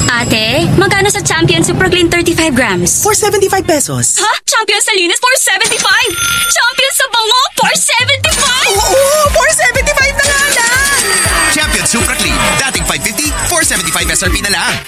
Ate, magkano sa Champion Super Clean 35 grams? 475 pesos. Ha? Champion sa linis, 475? Champion sa bango, 475? Oo, 475 na nga lang! Champion Super Clean. Dating 550, 475 SRP na lang.